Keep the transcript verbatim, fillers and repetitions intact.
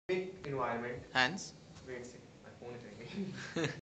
environment. Hands. Wait a second, my phone is ringing.